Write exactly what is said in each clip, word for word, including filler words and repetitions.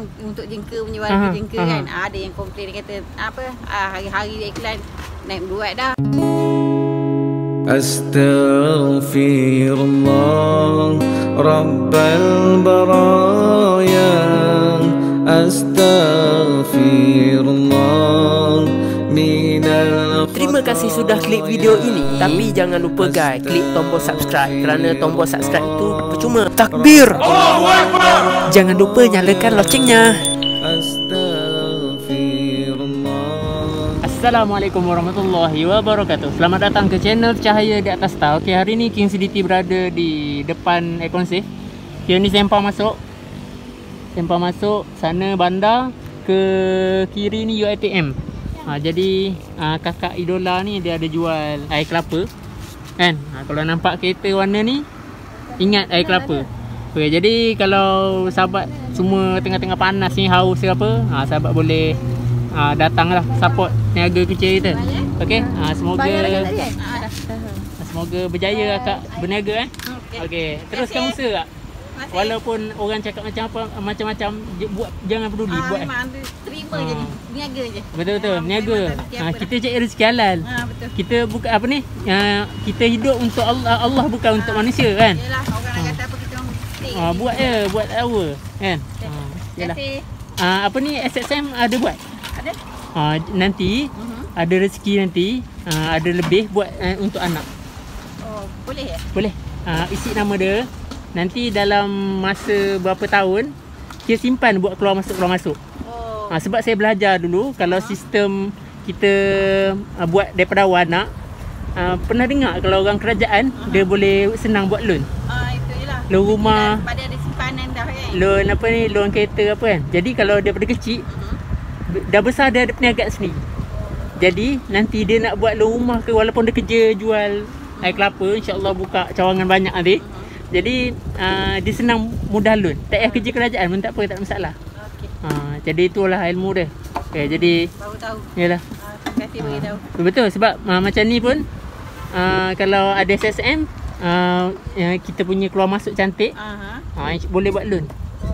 yang untuk jengka punya warga uh-huh. jengka uh-huh. kan. Ah, ada yang komplain, dia kata apa ah, hari-hari iklan naik buat dah. Astaghfirullah Rabbal baraya, Astaghfirullah minal. Terima kasih sudah klik video ini. Tapi jangan lupa guys, klik tombol subscribe, kerana tombol subscribe itu percuma. Takbir! Jangan lupa nyalakan loncengnya. Assalamualaikum warahmatullahi wabarakatuh. Selamat datang ke channel Cahaya di Atas Tau. Okay, hari ni King C D T berada di depan Aircon Safe. Okay, ni sempang masuk. Sempang masuk, sana bandar, ke kiri ni U I T M. Ha, jadi ha, kakak idola ni dia ada jual air kelapa kan. Ha, kalau nampak kereta warna ni, ingat air kelapa. Okay, jadi kalau sahabat semua tengah-tengah panas ni, haus ke apa, ha, sahabat boleh ha, datanglah support niaga kecil kita. Okey, ha, semoga semoga berjaya akak berniaga eh. Okey, teruskan usaha kak. Walaupun orang cakap macam apa, macam-macam, buat, jangan peduli, ah, buat. Memang terima ha. je ni, niaga je. Betul-betul, niaga. Ha, kita cari rezeki halal. Ha, betul. Kita bukan apa ni, uh, kita hidup untuk Allah, Allah bukan ha. untuk manusia kan. Yalah, orang nak kata apa kita orang mesti. Ha, buat je, buat tahu kan. Ha, yalah. Ha, apa ni S S M ada buat? Ada. Ha, nanti uh-huh. ada rezeki nanti, uh, ada lebih buat uh, untuk anak. Oh, boleh ya? Boleh. Ha, isi nama dia. Nanti dalam masa berapa tahun kita simpan buat keluar masuk keluar masuk. Oh. Ha, sebab saya belajar dulu kalau ha? sistem kita uh, buat daripada awal anak, uh, pernah dengar kalau orang kerajaan uh-huh. dia boleh senang buat loan. Ah, itu jelah. Loan rumah. Pada ada simpanan dah kan. Loan apa ni, loan kereta apa kan. Jadi kalau daripada kecil uh-huh. dah besar dia ada perniagaan sendiri. Jadi nanti dia nak buat loan rumah ke, walaupun dia kerja jual air kelapa, insya-Allah buka cawangan banyak nanti. Uh-huh. Jadi uh, dia senang mudah loan. Tak payah kerja kerajaan pun tak apa, tak ada masalah. Okey. Uh, jadi itulah ilmu dia. Okey, jadi baru tahu. Yalah. Uh, terima kasih bagi tahu. Uh, betul sebab uh, macam ni pun uh, kalau ada S S M uh, uh, kita punya keluar masuk cantik. Uh-huh. Uh, boleh buat loan.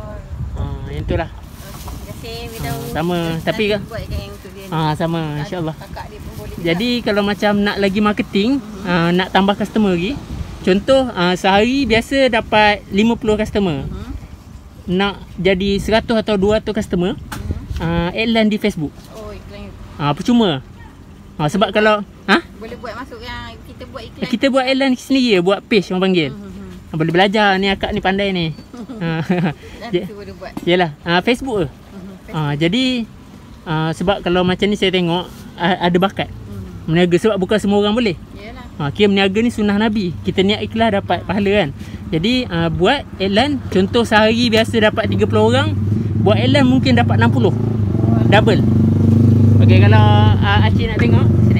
Oh. Uh, itulah. Terima kasih bagi tahu. Uh, sama terus tapi kan buatkan yang untuk dia ni. Ah uh, sama insya-Allah. Kakak dia pun boleh. Jadi juga. Kalau macam nak lagi marketing, uh-huh. uh, nak tambah customer lagi. Contoh uh, sehari biasa dapat lima puluh customer. Uh-huh. Nak jadi seratus atau dua ratus customer, uh-huh. uh, iklan di Facebook. Oh, iklan. Ah uh, percuma. Uh, sebab kalau ha? Boleh buat masuk yang kita buat iklan. Kita buat iklan sendiri, buat page orang panggil. Uh-huh. Uh, boleh belajar ni, akak ni pandai ni. uh, Nanti boleh buat. Yalah, uh, Facebook ke. Uh-huh. Uh, jadi uh, sebab kalau macam ni saya tengok uh, ada bakat. Uh-huh. Meniaga sebab bukan semua orang boleh. Ha, kira meniaga ni sunnah Nabi. Kita niat ikhlas dapat pahala kan. Jadi uh, buat iklan, contoh sehari biasa dapat tiga puluh orang, buat iklan mungkin dapat enam puluh. Double. Okey, kalau uh, Acik nak tengok sini.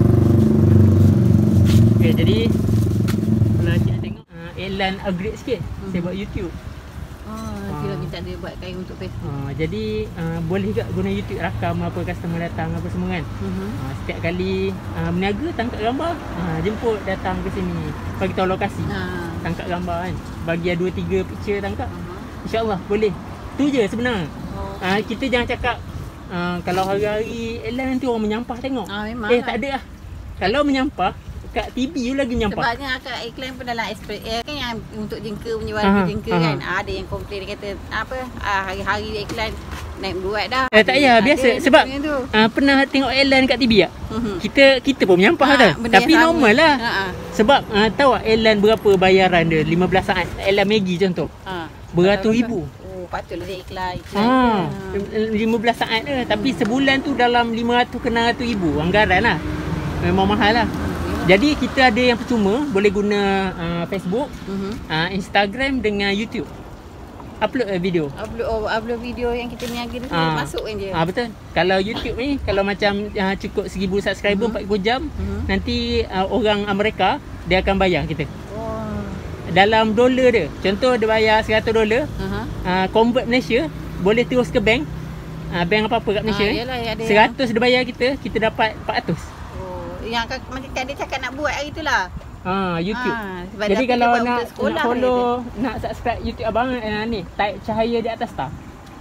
Okey, jadi kalau Acik nak tengok uh, iklan upgrade sikit. Hmm. Saya buat YouTube. Oh, kira minta dia buat kain untuk Facebook. Uh, jadi uh, boleh juga guna YouTube rakam apa customer datang apa semua kan. Uh-huh. Uh, setiap kali uh, berniaga tangkap gambar, uh, jemput datang ke sini, bagi tahu lokasi. Uh. Tangkap gambar kan. Bagi dua tiga picture tangkap. Uh-huh. Insya-Allah boleh. Tu je sebenarnya. Oh. Uh, kita jangan cakap uh, kalau hari-hari iklan nanti orang menyampah tengok. Uh, memang. Eh tak ada lah. Kalau menyampah kat T V tu lagi menyampah. Sebabnya akak iklan pun dalam express eh, kan yang untuk jengka punya warga aha, jengka aha. kan. Ada yang komplain, dia kata apa ah, hari-hari iklan naik buat dah. Eh tak payah, biasa sebab ah, pernah tengok iklan kat T V tak? Uh-huh. Kita kita pun menyampah ha, dah. Tapi normal lah. Ha-ha. Sebab ah, tahu tak iklan berapa bayaran dia lima belas saat. Iklan Maggi contoh. Ha. Beratus ribu. Oh, patutlah dia iklan. iklan ha. lima belas saat dia. Hmm. Tapi sebulan tu dalam lima ratus ke enam ratus ribu anggaran lah. Memang mahal lah. Jadi kita ada yang percuma, boleh guna uh, Facebook, uh-huh. uh, Instagram dengan YouTube. Upload uh, video. Upload oh, upload video yang kita niaga tu uh, masukkan je. Ah uh, betul. Kalau YouTube ni kalau macam uh, cukup seribu subscriber uh-huh. empat puluh jam, uh-huh. nanti uh, orang Amerika dia akan bayar kita. Oh. Dalam dolar dia. Contoh dia bayar seratus dolar, uh-huh. uh, convert Malaysia, boleh terus ke bank. Uh, bank apa-apa kat Malaysia. Uh, yalah, ada seratus yang dia bayar kita, kita dapat empat ratus. Yang macam dia cakap nak buat hari tu lah. Ha, YouTube. Ha, jadi kalau nak, nak follow, nak subscribe YouTube abang eh, ni, type Cahaya di Atas Tau.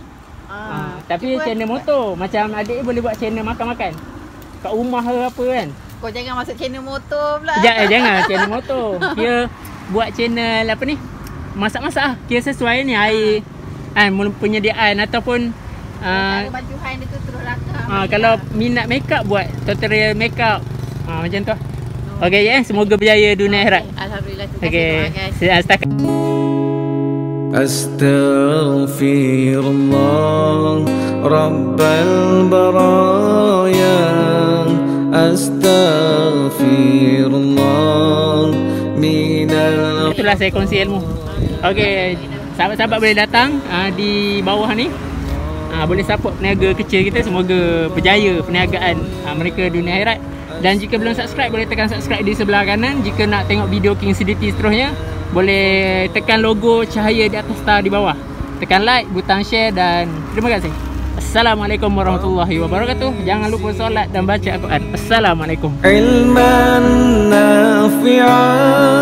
Ah, tapi channel motor. Macam adik boleh buat channel makan-makan kat rumah ke apa kan. Kau jangan masuk channel motor pula. Jangan, jangan channel motor. Dia buat channel apa ni? Masak-masak lah. Kira sesuai ni air kan, penyediaan ataupun Cara baju high dia tu terus rakam. Ah, kalau minat makeup buat tutorial makeup. Ah, macam tu. Okey ya, semoga berjaya dunia akhirat. Alhamdulillah. Terima Okey. kasih guys. Setakat أستغفر الله رب البرايا أستغفر الله من ال itulah saya kongsi ilmu. Okey, sahabat-sahabat boleh datang uh, di bawah ni. Uh, boleh support peniaga kecil kita. Semoga berjaya perniagaan uh, mereka dunia akhirat. Dan jika belum subscribe, boleh tekan subscribe di sebelah kanan. Jika nak tengok video King C D T seterusnya, boleh tekan logo cahaya di atas star di bawah. Tekan like, butang share dan terima kasih. Assalamualaikum warahmatullahi wabarakatuh. Jangan lupa solat dan baca Al-Quran. Assalamualaikum. علما نافعا